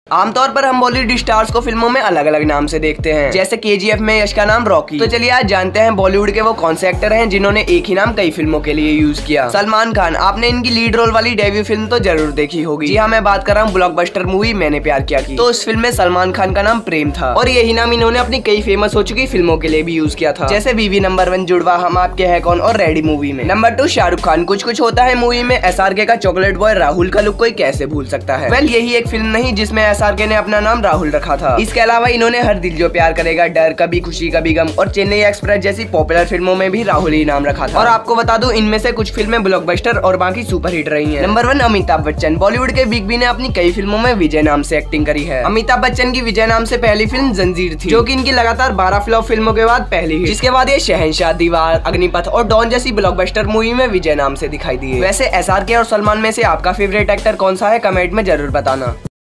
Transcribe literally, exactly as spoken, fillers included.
आमतौर पर हम बॉलीवुड स्टार्स को फिल्मों में अलग अलग नाम से देखते हैं, जैसे केजीएफ में यश का नाम रॉकी। तो चलिए आज जानते हैं बॉलीवुड के वो कौन से एक्टर हैं जिन्होंने एक ही नाम कई फिल्मों के लिए यूज किया। सलमान खान, आपने इनकी लीड रोल वाली डेब्यू फिल्म तो जरूर देखी होगी। जी हाँ, मैं बात कर रहा हूँ ब्लॉकबस्टर मूवी मैंने प्यार किया की। तो उस फिल्म में सलमान खान का नाम प्रेम था और यही नाम इन्होंने अपनी कई फेमस हो चुकी फिल्मों के लिए भी यूज किया था, जैसे बीवी नंबर वन, जुड़वा, हम आपके है कौन और रेडी मूवी में। नंबर टू शाहरुख खान, कुछ कुछ होता है मूवी में एसआरके का चॉकलेट बॉय राहुल का लुक कोई कैसे भूल सकता है। वेल यही एक फिल्म नहीं जिसमें एसआरके ने अपना नाम राहुल रखा था। इसके अलावा इन्होंने हर दिल जो प्यार करेगा, डर, कभी खुशी कभी गम और चेन्नई एक्सप्रेस जैसी पॉपुलर फिल्मों में भी राहुल ही नाम रखा था। और आपको बता दूं इनमें से कुछ फिल्में ब्लॉकबस्टर और बाकी सुपरहिट रही हैं। Number one Amitabh Bachchan, Bollywood के बिग बी ने अपनी कई फिल्मों में विजय नाम से एक्टिंग करी है। अमिताभ बच्चन की विजय नाम से पहली फिल्म जंजीर थी, जो कि इनकी लगातार बारह फ्लॉप फिल्मों के बाद पहली हिट। जिसके बाद ये शहंशाह, दीवार, अग्निपथ और डॉन जैसी ब्लॉकबस्टर मूवी में विजय नाम से दिखाई दिए। वैसे एसआरके और सलमान में से आपका फेवरेट एक्टर कौन सा है, कमेंट में जरूर बताना।